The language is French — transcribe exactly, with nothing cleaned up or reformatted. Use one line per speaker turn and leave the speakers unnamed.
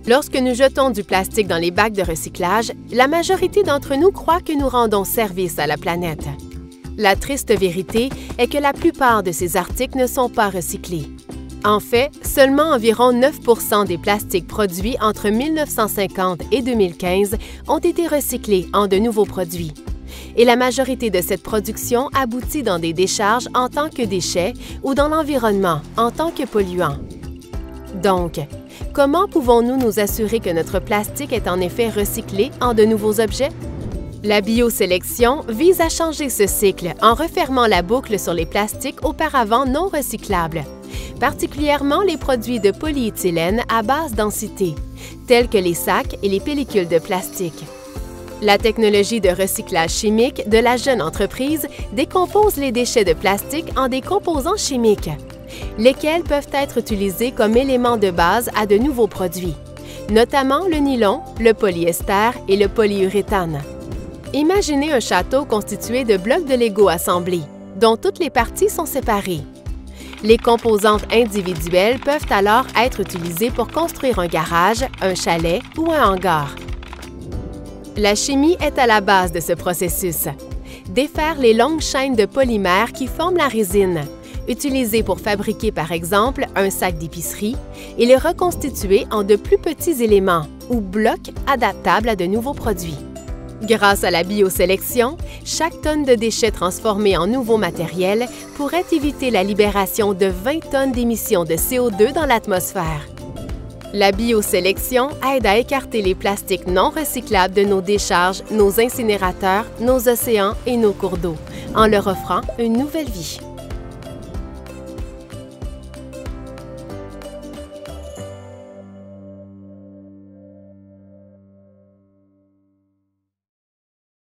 Lorsque nous jetons du plastique dans les bacs de recyclage, la majorité d'entre nous croient que nous rendons service à la planète. La triste vérité est que la plupart de ces articles ne sont pas recyclés. En fait, seulement environ neuf pour cent des plastiques produits entre mille neuf cent cinquante et deux mille quinze ont été recyclés en de nouveaux produits. Et la majorité de cette production aboutit dans des décharges en tant que déchets ou dans l'environnement en tant que polluants. Donc, comment pouvons-nous nous assurer que notre plastique est en effet recyclé en de nouveaux objets? La biosélection vise à changer ce cycle en refermant la boucle sur les plastiques auparavant non recyclables, particulièrement les produits de polyéthylène à basse densité, tels que les sacs et les pellicules de plastique. La technologie de recyclage chimique de la jeune entreprise décompose les déchets de plastique en des composants chimiques, lesquels peuvent être utilisés comme éléments de base à de nouveaux produits, notamment le nylon, le polyester et le polyuréthane. Imaginez un château constitué de blocs de Lego assemblés, dont toutes les parties sont séparées. Les composantes individuelles peuvent alors être utilisées pour construire un garage, un chalet ou un hangar. La chimie est à la base de ce processus. Défaire les longues chaînes de polymères qui forment la résine, utilisée pour fabriquer par exemple un sac d'épicerie, et les reconstituer en de plus petits éléments ou blocs adaptables à de nouveaux produits. Grâce à la biosélection, chaque tonne de déchets transformés en nouveaux matériels pourrait éviter la libération de vingt tonnes d'émissions de C O deux dans l'atmosphère. La biosélection aide à écarter les plastiques non recyclables de nos décharges, nos incinérateurs, nos océans et nos cours d'eau, en leur offrant une nouvelle vie.